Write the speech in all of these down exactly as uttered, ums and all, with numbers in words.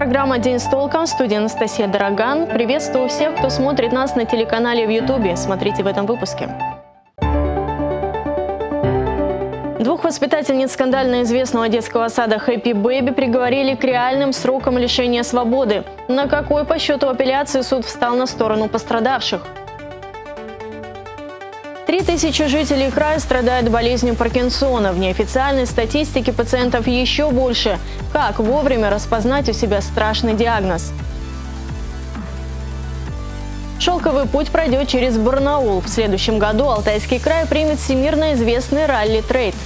программа «День с толком». В студии Анастасия Дороган. Приветствую всех, кто смотрит нас на телеканале в Ютубе. Смотрите в этом выпуске. Двух воспитательниц скандально известного детского сада «Хэппи Бэби» приговорили к реальным срокам лишения свободы. На какой по счету апелляции суд встал на сторону пострадавших? Три тысячи жителей края страдают болезнью Паркинсона. В неофициальной статистике пациентов еще больше. Как вовремя распознать у себя страшный диагноз? Шелковый путь пройдет через Барнаул. В следующем году Алтайский край примет всемирно известный ралли-трейд.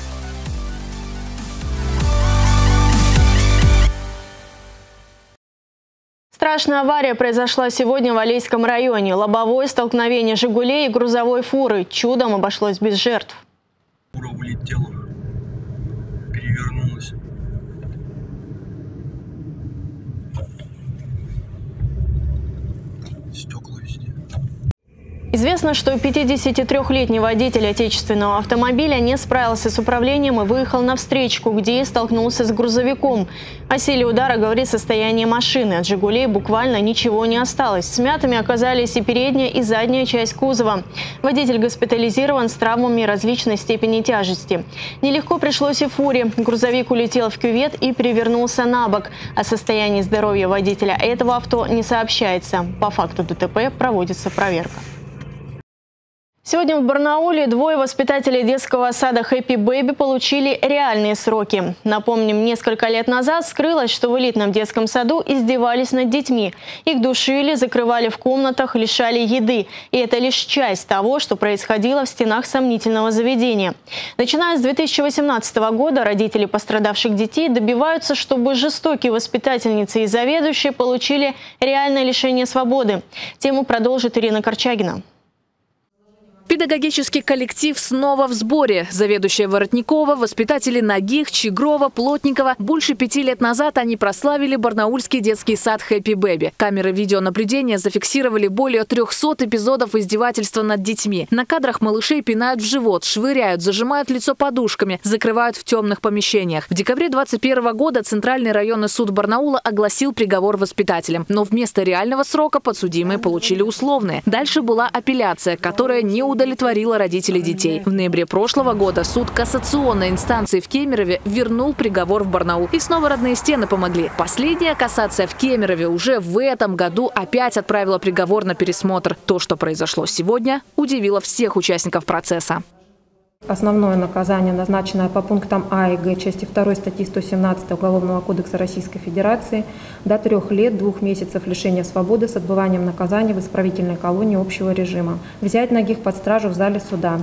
Страшная авария произошла сегодня в Алейском районе. Лобовое столкновение «Жигулей» и грузовой фуры. Чудом обошлось без жертв. Фура улетела, перевернулась. Стекла везде. Известно, что пятидесятитрёхлетний водитель отечественного автомобиля не справился с управлением и выехал на встречку, где и столкнулся с грузовиком. О силе удара говорит состояние машины. От «Жигулей» буквально ничего не осталось. Смятыми оказались и передняя, и задняя часть кузова. Водитель госпитализирован с травмами различной степени тяжести. Нелегко пришлось и фуре. Грузовик улетел в кювет и перевернулся на бок. О состоянии здоровья водителя этого авто не сообщается. По факту ДТП проводится проверка. Сегодня в Барнауле двое воспитателей детского сада «Хэппи Бэби» получили реальные сроки. Напомним, несколько лет назад скрылось, что в элитном детском саду издевались над детьми. Их душили, закрывали в комнатах, лишали еды. И это лишь часть того, что происходило в стенах сомнительного заведения. Начиная с две тысячи восемнадцатого года родители пострадавших детей добиваются, чтобы жестокие воспитательницы и заведующие получили реальное лишение свободы. Тему продолжит Ирина Корчагина. Педагогический коллектив снова в сборе. Заведующая Воротникова, воспитатели Нагих, Чигрова, Плотникова. Больше пяти лет назад они прославили барнаульский детский сад «Хэппи Бэби». Камеры видеонаблюдения зафиксировали более трёхсот эпизодов издевательства над детьми. На кадрах малышей пинают в живот, швыряют, зажимают лицо подушками, закрывают в темных помещениях. В декабре двадцать первого года Центральный районный суд Барнаула огласил приговор воспитателям. Но вместо реального срока подсудимые получили условные. Дальше была апелляция, которая не удовлетворила удовлетворила родителей детей. В ноябре прошлого года суд кассационной инстанции в Кемерове вернул приговор в Барнаул. И снова родные стены помогли. Последняя кассация в Кемерове уже в этом году опять отправила приговор на пересмотр. То, что произошло сегодня, удивило всех участников процесса. Основное наказание, назначенное по пунктам А и Г части второй статьи сто семнадцать Уголовного кодекса Российской Федерации, до трех лет, двух месяцев лишения свободы с отбыванием наказания в исправительной колонии общего режима. Взять Нагих под стражу в зале суда.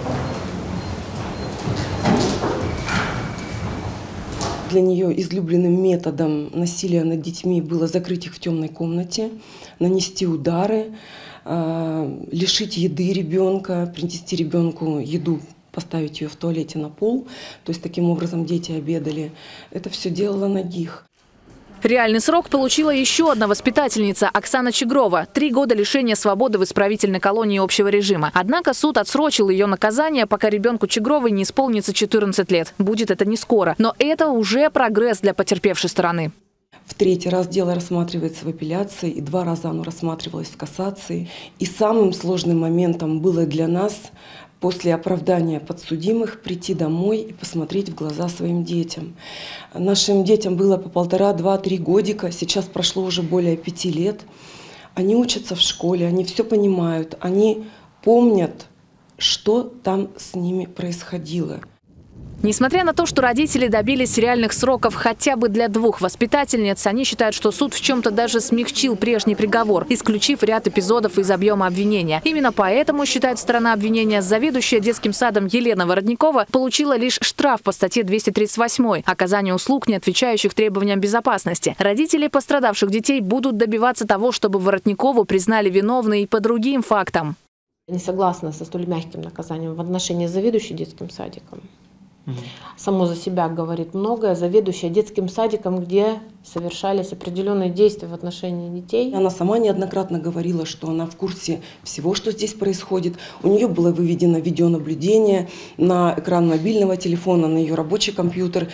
Для нее излюбленным методом насилия над детьми было закрыть их в темной комнате, нанести удары, лишить еды ребенка, принести ребенку еду, поставить ее в туалете на пол. То есть таким образом дети обедали. Это все делала Нагих. Реальный срок получила еще одна воспитательница Оксана Чигрова. Три года лишения свободы в исправительной колонии общего режима. Однако суд отсрочил ее наказание, пока ребенку Чигровой не исполнится четырнадцать лет. Будет это не скоро. Но это уже прогресс для потерпевшей стороны. В третий раз дело рассматривается в апелляции, и два раза оно рассматривалось в кассации. И самым сложным моментом было для нас после оправдания подсудимых прийти домой и посмотреть в глаза своим детям. Нашим детям было по полтора, два, три годика, сейчас прошло уже более пяти лет. Они учатся в школе, они все понимают, они помнят, что там с ними происходило. Несмотря на то, что родители добились реальных сроков хотя бы для двух воспитательниц, они считают, что суд в чем-то даже смягчил прежний приговор, исключив ряд эпизодов из объема обвинения. Именно поэтому, считает сторона обвинения, заведующая детским садом Елена Воротникова получила лишь штраф по статье двести тридцать восемь «Оказание услуг, не отвечающих требованиям безопасности». Родители пострадавших детей будут добиваться того, чтобы Воротникову признали виновной и по другим фактам. Не согласна со столь мягким наказанием в отношении заведующей детским садиком. Само за себя говорит многое. Заведующая детским садиком, где совершались определенные действия в отношении детей. Она сама неоднократно говорила, что она в курсе всего, что здесь происходит. У нее было выведено видеонаблюдение на экран мобильного телефона, на ее рабочий компьютер.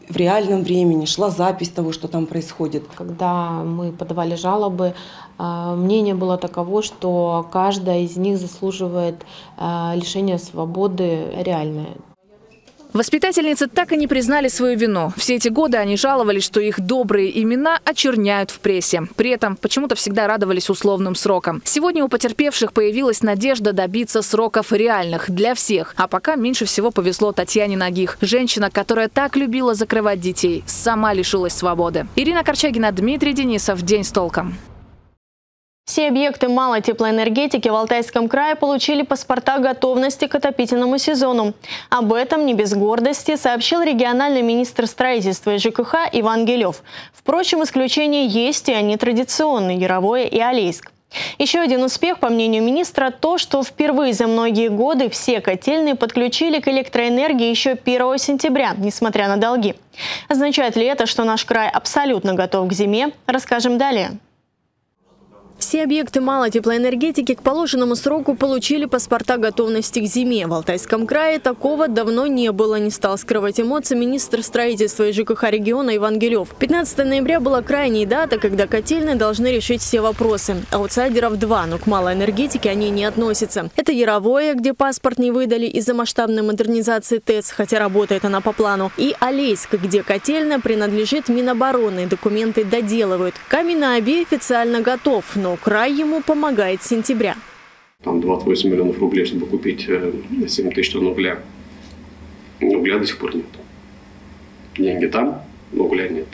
в реальном времени, шла запись того, что там происходит. Когда мы подавали жалобы, мнение было таково, что каждая из них заслуживает лишения свободы реальное. Воспитательницы так и не признали свою вину. Все эти годы они жаловались, что их добрые имена очерняют в прессе. При этом почему-то всегда радовались условным срокам. Сегодня у потерпевших появилась надежда добиться сроков реальных для всех. А пока меньше всего повезло Татьяне Нагих. Женщина, которая так любила закрывать детей, сама лишилась свободы. Ирина Корчагина, Дмитрий Денисов. День с толком. Все объекты малой теплоэнергетики в Алтайском крае получили паспорта готовности к отопительному сезону. Об этом не без гордости сообщил региональный министр строительства и ЖКХ Иван Гилев. Впрочем, исключения есть, и они традиционные – Яровое и Алейск. Еще один успех, по мнению министра, то, что впервые за многие годы все котельные подключили к электроэнергии еще первого сентября, несмотря на долги. Означает ли это, что наш край абсолютно готов к зиме, расскажем далее. Все объекты малой теплоэнергетики к положенному сроку получили паспорта готовности к зиме. В Алтайском крае такого давно не было, не стал скрывать эмоции министр строительства и ЖКХ региона Иван Гилев. пятнадцатого ноября была крайняя дата, когда котельные должны решить все вопросы. Аутсайдеров два, но к малой энергетике они не относятся. Это Яровое, где паспорт не выдали из-за масштабной модернизации ТЭЦ, хотя работает она по плану, и Алейск, где котельная принадлежит Минобороны, документы доделывают. Камень на Оби официально готов, но край ему помогает с сентября. Там двадцать восемь миллионов рублей, чтобы купить семь тысяч тонн угля. Угля до сих пор нет. Деньги там, но угля нет.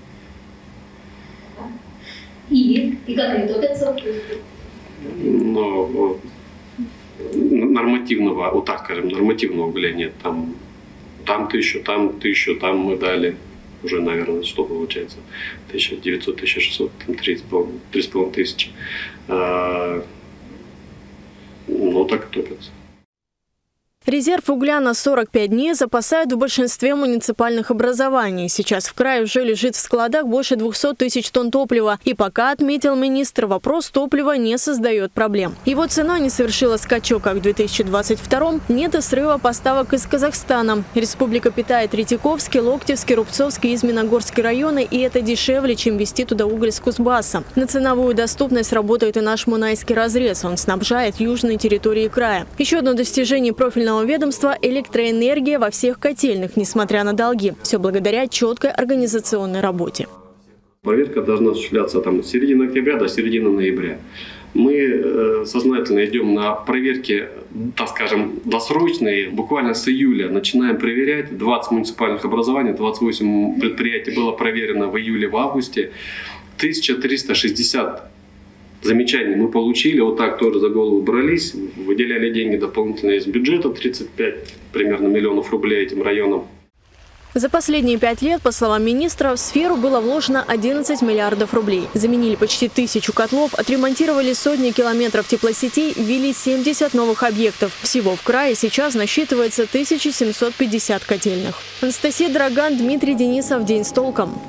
И? И как они топятся? Но нормативного, вот так скажем, нормативного угля нет. Там, там тысячу, там тысячу, там мы дали. Уже, наверное, что получается? тысяча девятьсот — тысяча шестьсот, три с половиной тысячи. А, ну, так и топятся. Резерв угля на сорок пять дней запасают в большинстве муниципальных образований. Сейчас в крае уже лежит в складах больше двухсот тысяч тонн топлива. И пока, отметил министр, вопрос топлива не создает проблем. Его цена не совершила скачок, как в две тысячи двадцать втором. Нет и срыва поставок из Казахстана. Республика питает Третьяковский, Локтевский, Рубцовский и Змеиногорский районы. И это дешевле, чем везти туда уголь с Кузбасса. На ценовую доступность работает и наш Мунайский разрез. Он снабжает южные территории края. Еще одно достижение профильного ведомства – электроэнергия во всех котельных, несмотря на долги. Все благодаря четкой организационной работе. Проверка должна осуществляться там, с середины октября до середины ноября. Мы э, сознательно идем на проверки, так скажем, досрочные. Буквально с июля начинаем проверять. двадцать муниципальных образований, двадцать восемь предприятий было проверено в июле, в августе. тысяча триста шестьдесят замечаний мы получили, вот так тоже за голову брались, выделяли деньги дополнительно из бюджета, тридцать пять примерно миллионов рублей этим районам. За последние пять лет, по словам министра, в сферу было вложено одиннадцать миллиардов рублей. Заменили почти тысячу котлов, отремонтировали сотни километров теплосетей, ввели семьдесят новых объектов. Всего в крае сейчас насчитывается тысяча семьсот пятьдесят котельных. Анастасия Драган, Дмитрий Денисов. День с толком.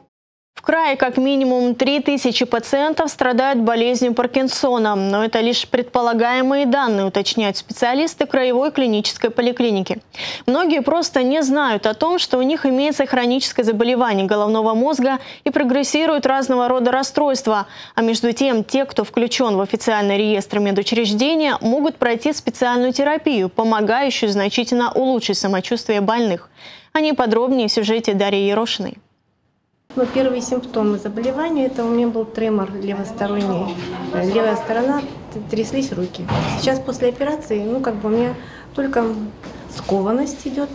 В крае как минимум три тысячи пациентов страдают болезнью Паркинсона. Но это лишь предполагаемые данные, уточняют специалисты краевой клинической поликлиники. Многие просто не знают о том, что у них имеется хроническое заболевание головного мозга и прогрессируют разного рода расстройства. А между тем, те, кто включен в официальный реестр медучреждения, могут пройти специальную терапию, помогающую значительно улучшить самочувствие больных. О ней подробнее в сюжете Дарьи Ерошиной. Ну, первые симптомы заболевания – это у меня был тремор левосторонний. Левая сторона, тряслись руки. Сейчас после операции, ну, как бы у меня только скованность идет,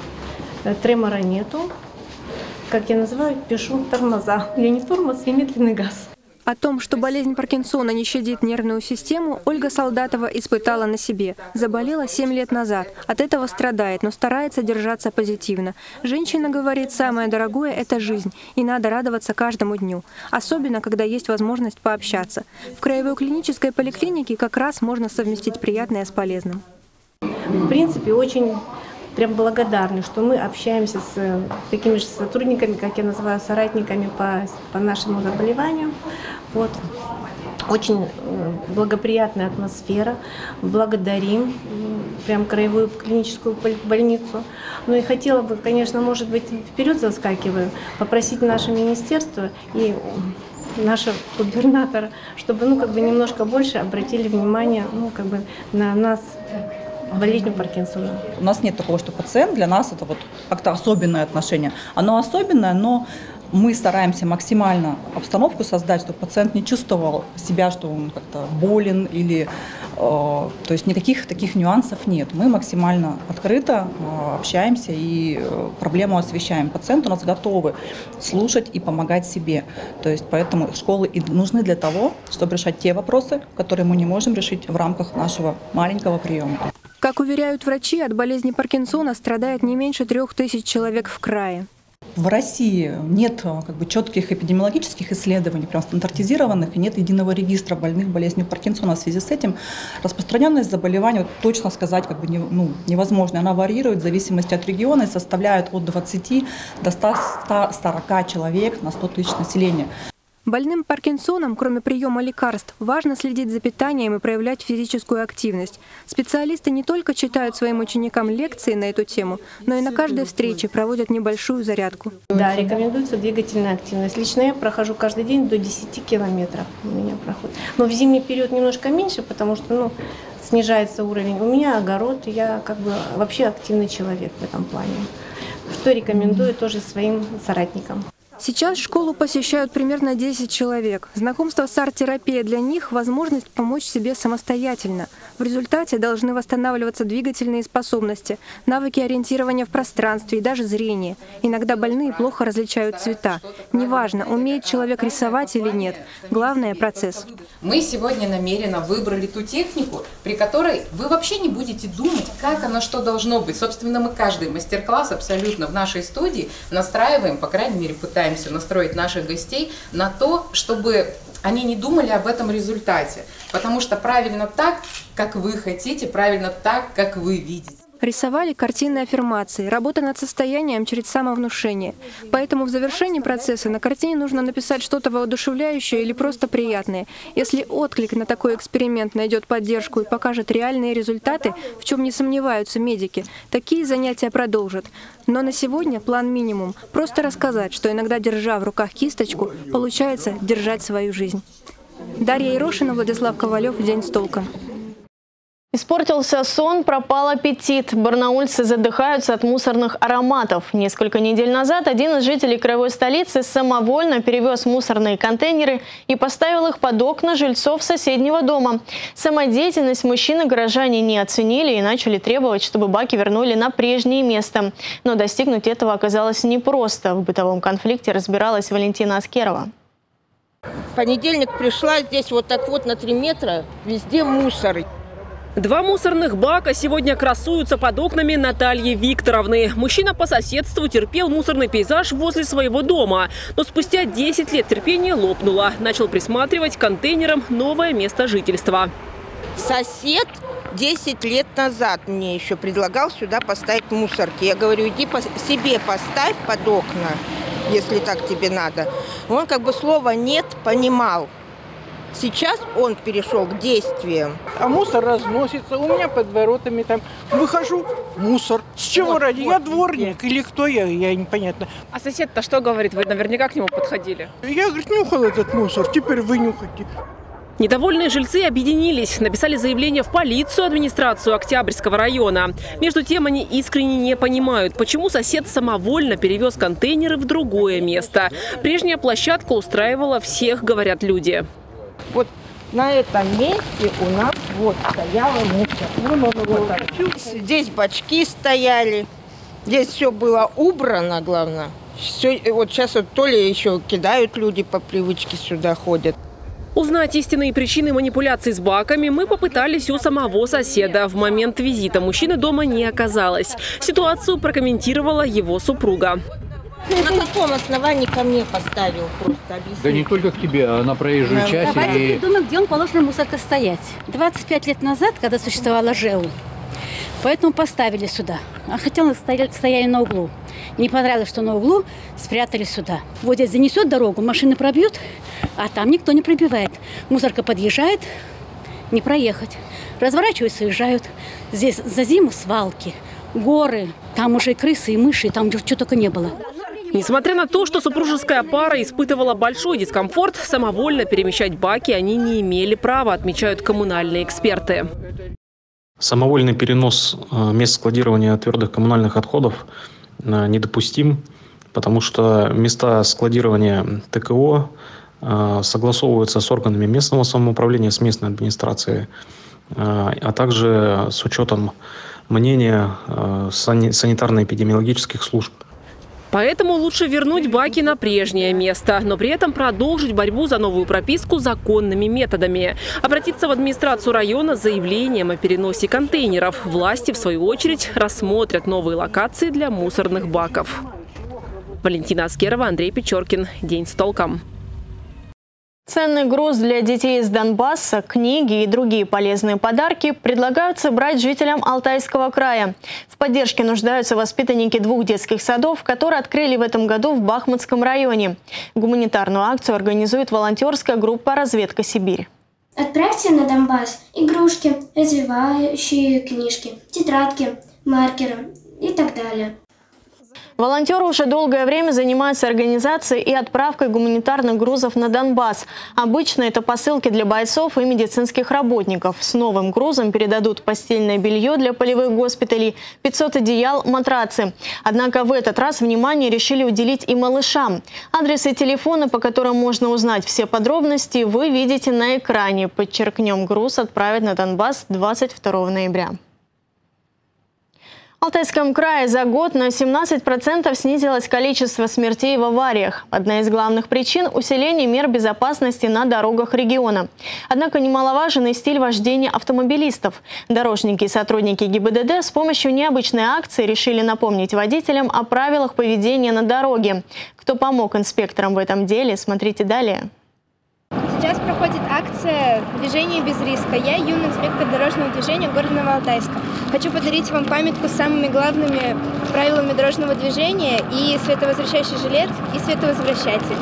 тремора нету. Как я называю, пишу тормоза. Я не тормоз, я медленный газ. О том, что болезнь Паркинсона не щадит нервную систему, Ольга Солдатова испытала на себе. Заболела семь лет назад. От этого страдает, но старается держаться позитивно. Женщина говорит, самое дорогое – это жизнь, и надо радоваться каждому дню. Особенно, когда есть возможность пообщаться. В краевой клинической поликлинике как раз можно совместить приятное с полезным. В принципе, очень прям благодарны, что мы общаемся с такими же сотрудниками, как я называю, соратниками по, по нашему заболеванию. Вот. Очень благоприятная атмосфера. Благодарим прям краевую клиническую больницу. Ну и хотела бы, конечно, может быть, вперед заскакиваю, попросить наше министерство и нашего губернатора, чтобы ну, как бы немножко больше обратили внимание ну, как бы на нас, болезнью Паркинсона. У нас нет такого, что пациент для нас это вот как-то особенное отношение. Оно особенное, но мы стараемся максимально обстановку создать, чтобы пациент не чувствовал себя, что он как-то болен или, э, то есть никаких таких нюансов нет. Мы максимально открыто э, общаемся и э, проблему освещаем. Пациенты у нас готовы слушать и помогать себе. То есть поэтому школы и нужны для того, чтобы решать те вопросы, которые мы не можем решить в рамках нашего маленького приема. Как уверяют врачи, от болезни Паркинсона страдает не меньше трех тысяч человек в крае. В России нет как бы, четких эпидемиологических исследований, прям стандартизированных, и нет единого регистра больных болезнью Паркинсона. В связи с этим распространенность заболевания, вот, точно сказать как бы, не, ну, невозможно. Она варьирует в зависимости от региона и составляет от двадцати до ста сорока человек на сто тысяч населения. Больным Паркинсоном, кроме приема лекарств, важно следить за питанием и проявлять физическую активность. Специалисты не только читают своим ученикам лекции на эту тему, но и на каждой встрече проводят небольшую зарядку. Да, рекомендуется двигательная активность. Лично я прохожу каждый день до десяти километров у меня проходит. Но в зимний период немножко меньше, потому что ну, снижается уровень. У меня огород, я как бы вообще активный человек в этом плане. Что рекомендую тоже своим соратникам. Сейчас школу посещают примерно десять человек. Знакомство с арт-терапией для них – возможность помочь себе самостоятельно. В результате должны восстанавливаться двигательные способности, навыки ориентирования в пространстве и даже зрение. Иногда больные плохо различают цвета. Неважно, умеет человек рисовать или нет. Главное – процесс. Мы сегодня намеренно выбрали ту технику, при которой вы вообще не будете думать, как оно, что должно быть. Собственно, мы каждый мастер-класс абсолютно в нашей студии настраиваем, по крайней мере, пытаемся настроить наших гостей на то, чтобы они не думали об этом результате. Потому что правильно так, как вы хотите, правильно так, как вы видите. Рисовали картины аффирмации, работа над состоянием через самовнушение. Поэтому в завершении процесса на картине нужно написать что-то воодушевляющее или просто приятное. Если отклик на такой эксперимент найдет поддержку и покажет реальные результаты, в чем не сомневаются медики, такие занятия продолжат. Но на сегодня план минимум – просто рассказать, что иногда, держа в руках кисточку, получается держать свою жизнь. Дарья Ерошина, Владислав Ковалев. День с толком. Испортился сон, пропал аппетит. Барнаульцы задыхаются от мусорных ароматов. Несколько недель назад один из жителей краевой столицы самовольно перевез мусорные контейнеры и поставил их под окна жильцов соседнего дома. Самодеятельность мужчины горожане не оценили и начали требовать, чтобы баки вернули на прежнее место. Но достигнуть этого оказалось непросто. В бытовом конфликте разбиралась Валентина Аскерова. В понедельник пришла, здесь вот так вот на три метра, везде мусор. Два мусорных бака сегодня красуются под окнами Натальи Викторовны. Мужчина по соседству терпел мусорный пейзаж возле своего дома. Но спустя десять лет терпение лопнуло. Начал присматривать к контейнерам новое место жительства. Сосед десять лет назад мне еще предлагал сюда поставить мусорки. Я говорю, иди по себе поставь под окна, если так тебе надо. Он как бы слова «нет» понимал. Сейчас он перешел к действиям. А мусор разносится. У меня под воротами там выхожу, мусор. С чего вот, ради? Вот, я дворник или кто я, я непонятно. А сосед-то что говорит? Вы наверняка к нему подходили. Я, говорит, нюхал этот мусор, теперь вы нюхайте. Недовольные жильцы объединились, написали заявление в полицию, администрацию Октябрьского района. Между тем они искренне не понимают, почему сосед самовольно перевез контейнеры в другое место. Прежняя площадка устраивала всех, говорят люди. Вот на этом месте у нас вот стояла мусор. Вон он, вот здесь бачки стояли. Здесь все было убрано, главное. Все, вот сейчас вот то ли еще кидают люди по привычке сюда ходят. Узнать истинные причины манипуляций с баками мы попытались у самого соседа. В момент визита мужчины дома не оказалось. Ситуацию прокомментировала его супруга. На каком основании ко мне поставил? Просто объяснить. Да не только к тебе, а на проезжую часть. Давайте и... придумаем, где он положен мусор-то стоять. двадцать пять лет назад, когда существовала ЖЭУ, поэтому поставили сюда. А хотя мы стояли, стояли на углу. Не понравилось, что на углу спрятали сюда. Вот здесь занесет дорогу, машины пробьют, а там никто не пробивает. Мусорка подъезжает, не проехать. Разворачиваются и уезжают. Здесь за зиму свалки, горы, там уже и крысы, и мыши, там что только не было. Несмотря на то, что супружеская пара испытывала большой дискомфорт, самовольно перемещать баки они не имели права, отмечают коммунальные эксперты. Самовольный перенос мест складирования твердых коммунальных отходов недопустим, потому что места складирования тэ ка о согласовываются с органами местного самоуправления, с местной администрацией, а также с учетом мнения санитарно-эпидемиологических служб. Поэтому лучше вернуть баки на прежнее место, но при этом продолжить борьбу за новую прописку законными методами. Обратиться в администрацию района с заявлением о переносе контейнеров. Власти, в свою очередь, рассмотрят новые локации для мусорных баков. Валентина Аскерова, Андрей Печоркин. День с толком. Ценный груз для детей из Донбасса, книги и другие полезные подарки предлагают собрать жителям Алтайского края. В поддержке нуждаются воспитанники двух детских садов, которые открыли в этом году в Бахмутском районе. Гуманитарную акцию организует волонтерская группа «Разведка Сибирь». Отправьте на Донбасс игрушки, развивающие книжки, тетрадки, маркеры и так далее. Волонтеры уже долгое время занимаются организацией и отправкой гуманитарных грузов на Донбасс. Обычно это посылки для бойцов и медицинских работников. С новым грузом передадут постельное белье для полевых госпиталей, пятьсот одеял, матрацы. Однако в этот раз внимание решили уделить и малышам. Адресы и телефоны, по которым можно узнать все подробности, вы видите на экране. Подчеркнем, груз отправят на Донбасс двадцать второго ноября. В Алтайском крае за год на семнадцать процентов снизилось количество смертей в авариях. Одна из главных причин – усиление мер безопасности на дорогах региона. Однако немаловажен и стиль вождения автомобилистов. Дорожники и сотрудники гэ и бэ дэ дэ с помощью необычной акции решили напомнить водителям о правилах поведения на дороге. Кто помог инспекторам в этом деле, смотрите далее. Сейчас проходит акция «Движение без риска». Я юный инспектор дорожного движения города Новоалтайска. Хочу подарить вам памятку с самыми главными правилами дорожного движения и световозвращающий жилет, и световозвращатель.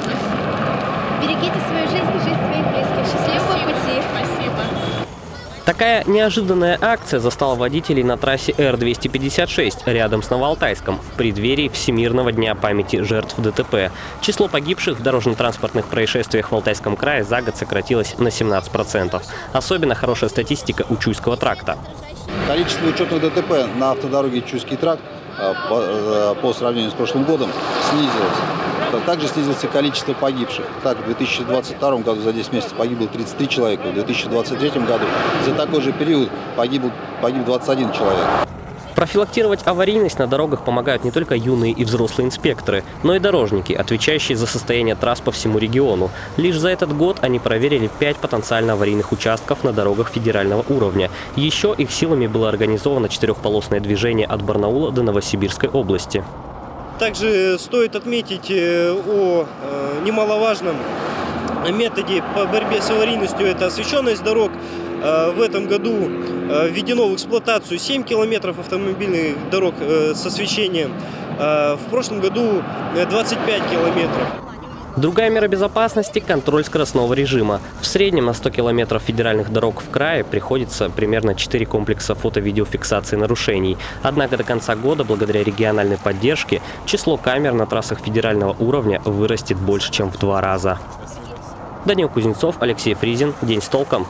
Берегите свою жизнь и жизнь своих близких. Счастливого пути! Спасибо. Такая неожиданная акция застала водителей на трассе эр двести пятьдесят шесть рядом с Новоалтайском в преддверии Всемирного дня памяти жертв дэ тэ пэ. Число погибших в дорожно-транспортных происшествиях в Алтайском крае за год сократилось на семнадцать процентов. Особенно хорошая статистика у Чуйского тракта. Количество учетных дэ тэ пэ на автодороге Чуйский тракт по, по сравнению с прошлым годом снизилось. Также снизилось количество погибших. Так, в две тысячи двадцать втором году за десять месяцев погибло тридцать три человека, в две тысячи двадцать третьем году за такой же период погиб, погиб двадцать один человек. Профилактировать аварийность на дорогах помогают не только юные и взрослые инспекторы, но и дорожники, отвечающие за состояние трасс по всему региону. Лишь за этот год они проверили пять потенциально аварийных участков на дорогах федерального уровня. Еще их силами было организовано четырехполосное движение от Барнаула до Новосибирской области. Также стоит отметить о немаловажном методе по борьбе с аварийностью – это освещенность дорог. В этом году введено в эксплуатацию семь километров автомобильных дорог с освещением. В прошлом году двадцать пять километров. Другая мера безопасности – контроль скоростного режима. В среднем на сто километров федеральных дорог в крае приходится примерно четыре комплекса фото-видеофиксации нарушений. Однако до конца года, благодаря региональной поддержке, число камер на трассах федерального уровня вырастет больше, чем в два раза. Данил Кузнецов, Алексей Фризин. День с толком.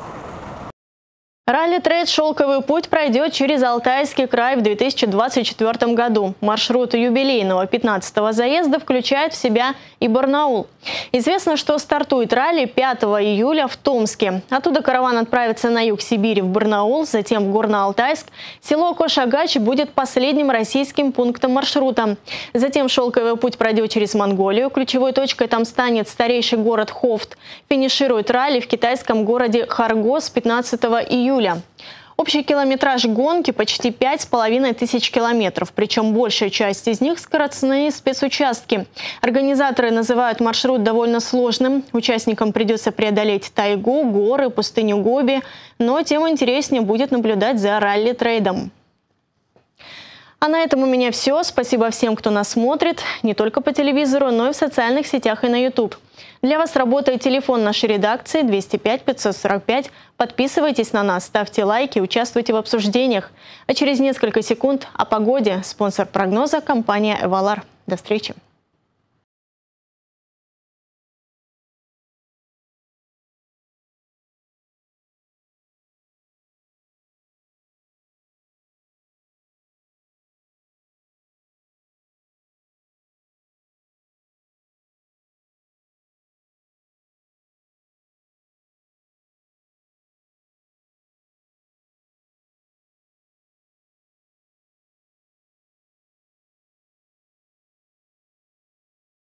Ралли-трейд «Шелковый путь» пройдет через Алтайский край в две тысячи двадцать четвёртом году. Маршрут юбилейного пятнадцатого заезда включает в себя и Барнаул. Известно, что стартует ралли пятого июля в Томске. Оттуда караван отправится на юг Сибири в Барнаул, затем в Горно-Алтайск. Село Кошагач будет последним российским пунктом маршрута. Затем «Шелковый путь» пройдет через Монголию. Ключевой точкой там станет старейший город Хофт. Финиширует ралли в китайском городе Харгос пятнадцатого июля. Общий километраж гонки почти пять с половиной тысяч километров, причем большая часть из них скоростные спецучастки. Организаторы называют маршрут довольно сложным. Участникам придется преодолеть тайгу, горы, пустыню Гоби, но тем интереснее будет наблюдать за ралли-трейдом. А на этом у меня все. Спасибо всем, кто нас смотрит, не только по телевизору, но и в социальных сетях и на YouTube. Для вас работает телефон нашей редакции двести пять пятьсот сорок пять. Подписывайтесь на нас, ставьте лайки, участвуйте в обсуждениях. А через несколько секунд о погоде. Спонсор прогноза – компания «Эвалар». До встречи.